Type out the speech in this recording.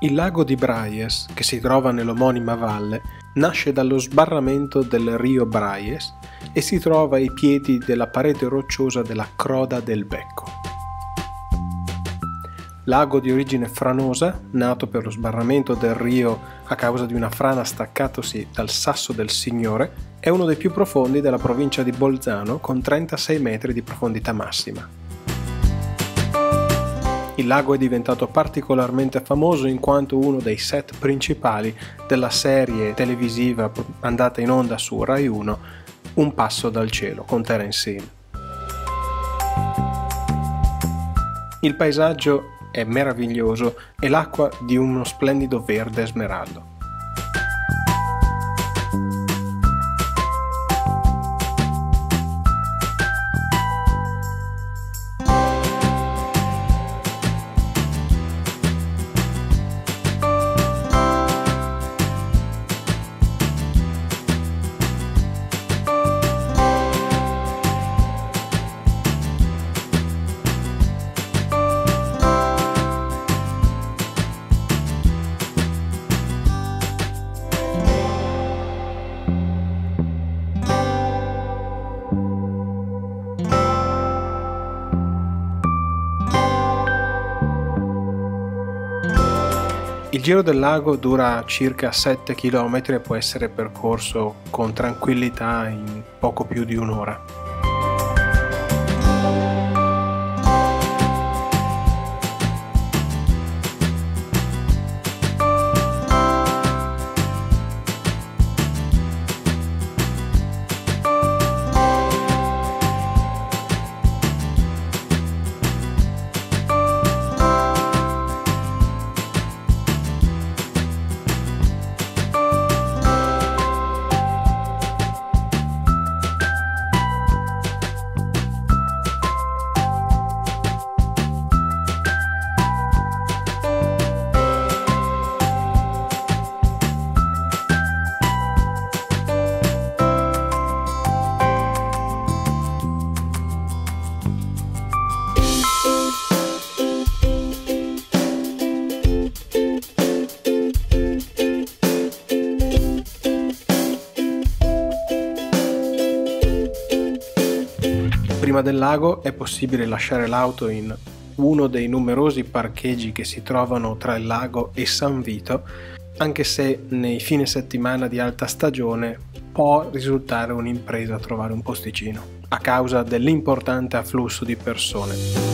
Il lago di Braies, che si trova nell'omonima valle, nasce dallo sbarramento del Rio Braies e si trova ai piedi della parete rocciosa della Croda del Becco. Lago di origine franosa, nato per lo sbarramento del rio a causa di una frana staccatosi dal Sasso del Signore, è uno dei più profondi della provincia di Bolzano con 36 metri di profondità massima. Il lago è diventato particolarmente famoso in quanto uno dei set principali della serie televisiva andata in onda su Rai 1, Un passo dal cielo, con Terence Hill. Il paesaggio è meraviglioso e l'acqua di uno splendido verde smeraldo. Il giro del lago dura circa 7 km e può essere percorso con tranquillità in poco più di un'ora. Prima del lago è possibile lasciare l'auto in uno dei numerosi parcheggi che si trovano tra il lago e San Vito, anche se nei fine settimana di alta stagione può risultare un'impresa trovare un posticino, a causa dell'importante afflusso di persone.